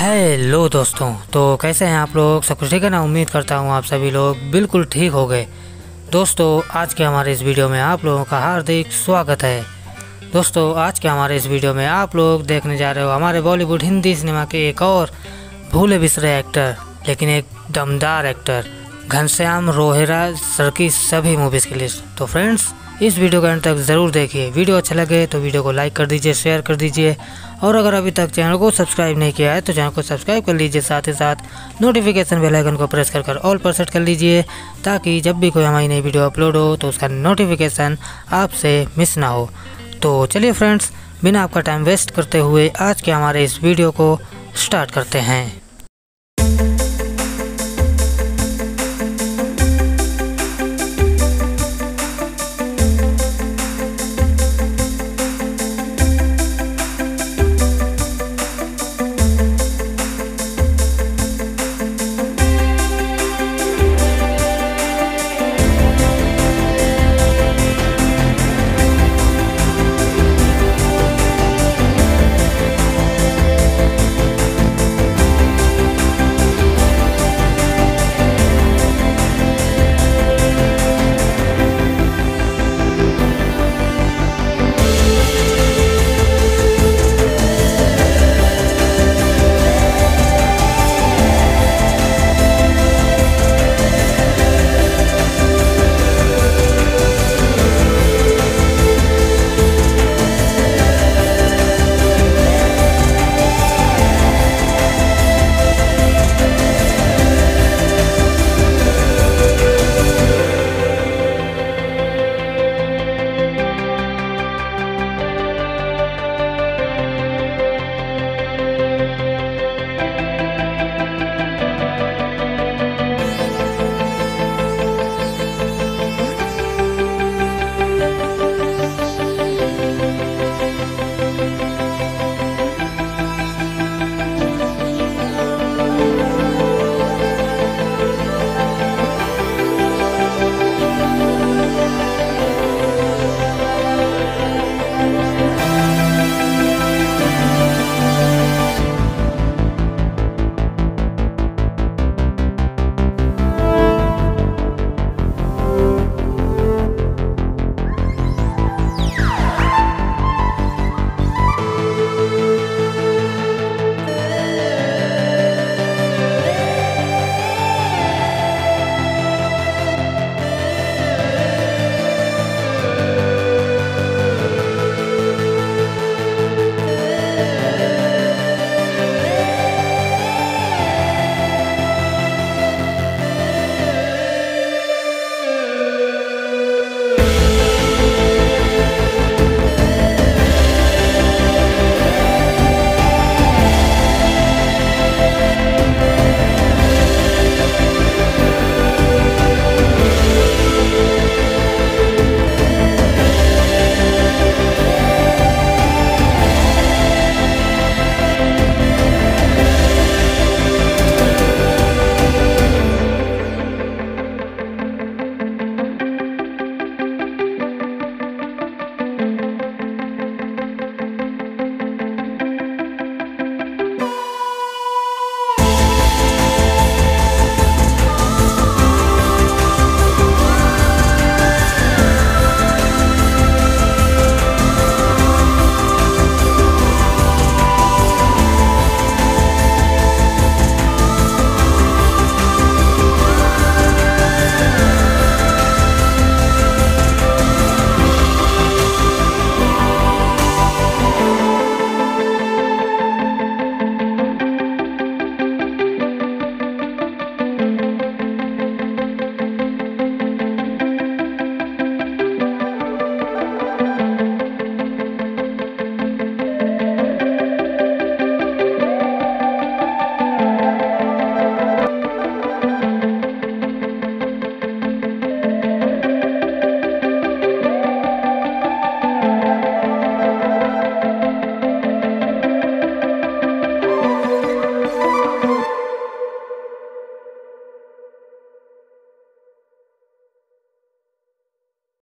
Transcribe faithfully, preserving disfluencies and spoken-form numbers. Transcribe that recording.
Hello दोस्तों, तो कैसे हैं आप लोग? सब कुछ ठीक है ना? उम्मीद करता हूँ आप सभी लोग बिल्कुल ठीक हो गए। दोस्तों, आज के हमारे इस वीडियो में आप लोगों का हार्दिक स्वागत है। दोस्तों, आज के हमारे इस वीडियो में आप लोग देखने जा रहे हो हमारे बॉलीवुड हिंदी सिनेमा के एक और भूले बिसरे एक्टर, लेकिन एक दमदार एक्टर घनश्याम रोहेरा सर की सभी मूवीज़ की लिस्ट। तो फ्रेंड्स, इस वीडियो को अंत तक ज़रूर देखिए। वीडियो अच्छा लगे तो वीडियो को लाइक कर दीजिए, शेयर कर दीजिए, और अगर अभी तक चैनल को सब्सक्राइब नहीं किया है तो चैनल को सब्सक्राइब कर लीजिए। साथ ही साथ नोटिफिकेशन बेल आइकन को प्रेस कर कर ऑल पर सेट कर लीजिए, ताकि जब भी कोई हमारी नई वीडियो अपलोड हो तो उसका नोटिफिकेशन आपसे मिस ना हो। तो चलिए फ्रेंड्स, बिना आपका टाइम वेस्ट करते हुए आज के हमारे इस वीडियो को स्टार्ट करते हैं।